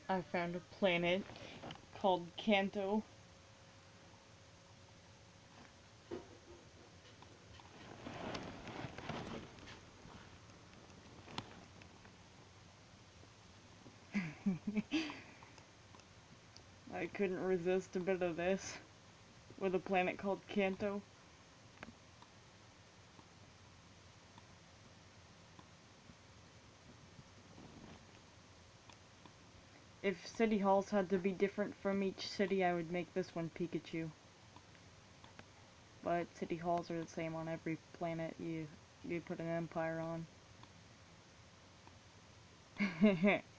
I found a planet called Kanto. I couldn't resist a bit of this with a planet called Kanto. If city halls had to be different from each city, I would make this one Pikachu. But city halls are the same on every planet you put an empire on.